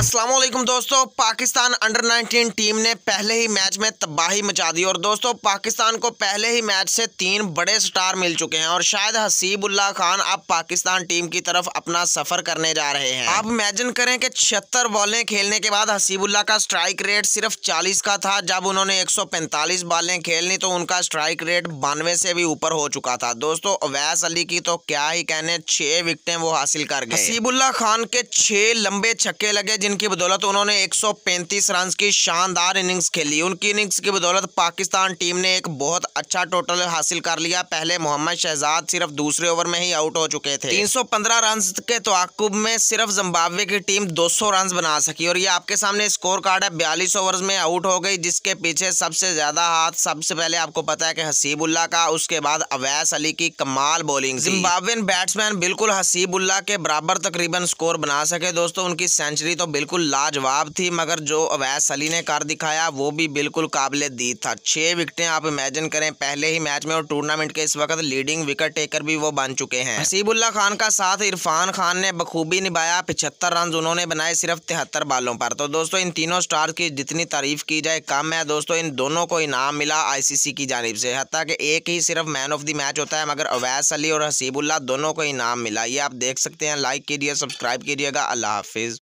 अस्सलाम वालेकुम दोस्तों, पाकिस्तान अंडर 19 टीम ने पहले ही मैच में तबाही मचा दी। और दोस्तों पाकिस्तान को पहले ही मैच से 3 बड़े स्टार मिल चुके हैं और शायद हसीबुल्लाह खान अब पाकिस्तान टीम की तरफ अपना सफर करने जा रहे हैं। आप इमेजिन करें कि 76 बॉलें खेलने के बाद हसीबुल्लाह का स्ट्राइक रेट सिर्फ 40 का था। जब उन्होंने 145 बॉलें खेलनी तो उनका स्ट्राइक रेट 92 से भी ऊपर हो चुका था। दोस्तों अवैस अली की तो क्या ही कहने, 6 विकेटें वो हासिल कर गए। हसीबुल्लाह खान के 6 लंबे छक्के लगे जिनकी बदौलत उन्होंने 135 रन की शानदार इनिंग्स खेली। उनकी इनिंग्स की बदौलत पाकिस्तान टीम ने एक बहुत अच्छा टोटल हासिल कर लिया। पहले मोहम्मद शहजाद सिर्फ दूसरे ओवर में ही आउट हो चुके थे। 315 रन के तवाक्कुब में सिर्फ जिम्बाब्वे की टीम 200 रन बना सकी और ये आपके सामने स्कोर कार्ड है। 42 ओवर्स में आउट हो गई, जिसके पीछे सबसे ज्यादा हाथ सबसे पहले आपको पता है कि हसीबुल्लाह का, उसके बाद अवैस अली की कमाल बॉलिंग। जिम्बाब्वेन बैट्समैन बिल्कुल हसीबुल्लाह के बराबर तकरीबन स्कोर बना सके। दोस्तों उनकी सेंचुरी तो बिल्कुल लाजवाब थी, मगर जो अवैस अली ने कर दिखाया वो भी बिल्कुल काबिले दीद था। 6 विकेटें आप इमेजिन करें पहले ही मैच में, और टूर्नामेंट के इस वक्त लीडिंग विकेट टेकर भी वो बन चुके हैं। हसीबुल्लाह खान का साथ इरफान खान ने बखूबी निभाया। 75 रन उन्होंने बनाए सिर्फ 73 बालों पर। तो दोस्तों इन तीनों स्टार की जितनी तारीफ की जाए कम है। दोस्तों इन दोनों को इनाम मिला ICC की जानिब से, हत्ता कि एक ही सिर्फ मैन ऑफ द मैच होता है, मगर अवैस अली और हसीबुल्लाह दोनों को इनाम मिला। ये आप देख सकते हैं। लाइक कीजिए, सब्सक्राइब कीजिएगा। अल्लाह हाफिज।